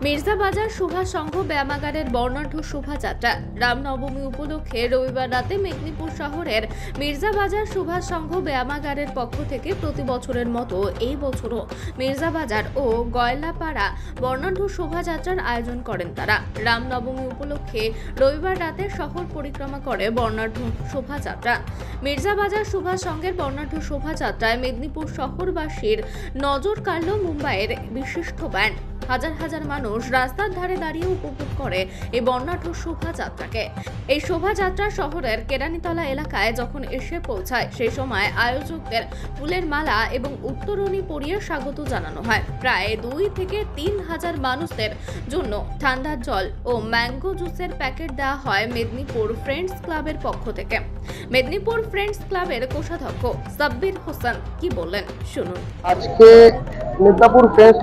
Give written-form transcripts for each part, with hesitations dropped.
মির্জাবাজার সুভাষ সংঘ ব্যায়ামাগারের বর্ণাঢ্য শোভাযাত্রা রামনবমী উপলক্ষে রবিবার রাতে মেদিনীপুর শহরের মির্জাবাজার সুভাষ সংঘ ব্যায়ামাগারের পক্ষ থেকে প্রতি বছরের মতো এই বছরও মির্জাবাজার ও গয়লাপাড়া বর্ণাঢ্য শোভাযাত্রার আয়োজন করেন তারা। রামনবমী উপলক্ষে রবিবার রাতে শহর পরিক্রমা করে বর্ণাঢ্য শোভাযাত্রা। মির্জাবাজার সুভাষ সংঘের বর্ণাঢ্য শোভাযাত্রায় মেদিনীপুর শহরবাসীর নজর কাড়ল মুম্বাইয়ের বিশিষ্ট ব্যান্ড। হাজার হাজার মানুষ রাস্তার ধারে দাঁড়িয়ে উপভোগ করে এই বর্ণাঢ্য শোভাযাত্রাকে। এই শোভাযাত্রা শহরের কেরানীতলা এলাকায় যখন এসে পৌঁছায় সেই সময় আয়োজকদের ফুলের মালা এবং উত্তরণী পরিয়ে স্বাগত জানানো হয়। প্রায় 2 থেকে 3 হাজার মানুষদের জন্য ঠান্ডার জল ও ম্যাঙ্গো জুসের প্যাকেট দেওয়া হয় মেদিনীপুর ফ্রেন্ডস ক্লাবের পক্ষ থেকে। মেদিনীপুর ফ্রেন্ডস ক্লাবের কোষাধ্যক্ষ সাব্বির হোসেন কি বললেন শুনুন। আজকে মেদিনীপুর ফ্রেন্ডস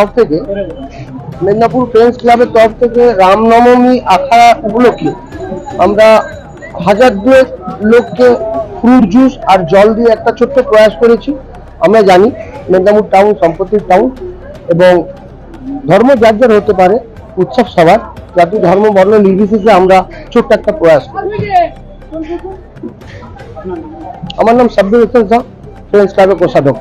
ক্লাবের তরফ থেকে রামনবমী আখড়া উপলক্ষে আমরা 1002 লোককে ফ্রুট জুস আর জল দিয়ে একটা ছোট্ট প্রয়াস করেছি। আমরা জানি মেদিনীপুর টাউন সম্পত্তির টাউন এবং ধর্ম যার যার হতে পারে, উৎসব সবার, জাতি ধর্ম বর্ণ নির্বিশেষে আমরা ছোট্ট একটা প্রয়াস করি। আমার নাম সাব্বির হোসেন, ফ্রেন্ডস ক্লাবের কোষাধ্যক্ষ।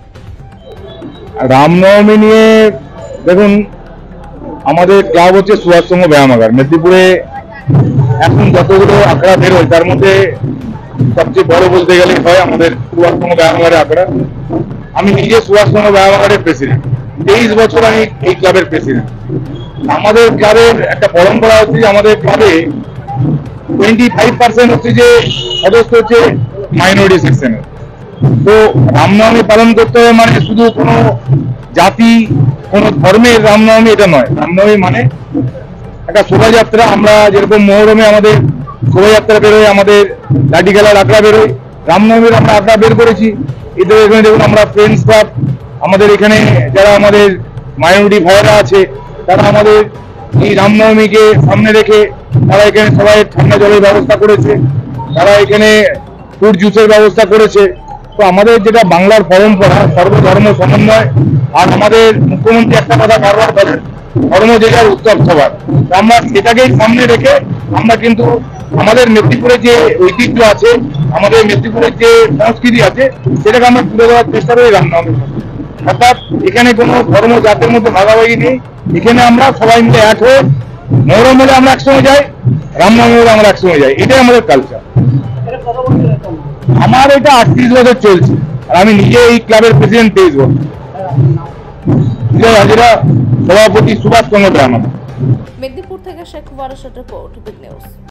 রামনবমী নিয়ে দেখুন, আমাদের ক্লাব হচ্ছে সুভাষ সংঘ ব্যায়ামাগার। মেদিনীপুরে এখন যতগুলো আখড়া বেরোয় তার মধ্যে সবচেয়ে বড় বলতে গেলে হয় আমাদের সুভাষ সংঘ ব্যায়ামাগারের আখড়া। আমি নিজে সুভাষ সংঘ ব্যায়ামাগারের প্রেসিডেন্ট, 23 বছর আমি এই ক্লাবের প্রেসিডেন্ট। আমাদের ক্লাবের একটা পরম্পরা হচ্ছে যে আমাদের ক্লাবে 25% হচ্ছে যে সদস্য হচ্ছে মাইনরিটি সেকশনের। তো রামনবমী পালন করতে হবে মানে শুধু কোনো জাতি কোনো ধর্মের রামনবমী এটা নয়। রামনবমী মানে একটা শোভাযাত্রা। আমরা যেরকম মহরমে আমাদের শোভাযাত্রা বেরোয়, আমাদের লাঠি খেলার আখড়া বেরোয়, রামনবমীর আমরা আখড়া বের করেছি। এদের এখানে দেখুন আমরা ফ্রেন্ডস ক্লাব, আমাদের এখানে যারা আমাদের মাইনরিটি ভাইয়েরা আছে তারা আমাদের এই রামনবমীকে সামনে রেখে তারা এখানে সবাই ঠান্ডা জলের ব্যবস্থা করেছে, তারা এখানে ফ্রুট জুসের ব্যবস্থা করেছে। তো আমাদের যেটা বাংলার পরম্পরা সর্বধর্ম সমন্বয়, আর আমাদের মুখ্যমন্ত্রী একটা কথা বারবার বলেন, ধর্ম জেলার উৎসব সবার। আমরা সেটাকেই সামনে রেখে আমরা কিন্তু আমাদের মেদিনীপুরে যে ঐতিহ্য আছে, আমাদের মেদিনীপুরের যে সংস্কৃতি আছে সেটাকে আমরা তুলে দেওয়ার চেষ্টা করি রামনবমীর মধ্যে। অর্থাৎ এখানে কোনো ধর্ম জাতের মধ্যে ভাগাভাগি নেই। এখানে আমরা সবাই মিলে এক হয়ে মহরম হলে আমরা একসঙ্গে যাই, রামনবমী হলে আমরা একসঙ্গে যাই, এটাই আমাদের কালচার। আমার এটা 38 বছর চলছে আর আমি নিজে এই ক্লাবের প্রেসিডেন্ট 23 বছর। সভাপতি সুভাষ সংঘ ব্যায়ামাগার। মেদিনীপুর থেকে শেখ ওয়ারশের রিপোর্ট, বিগ নিউজ।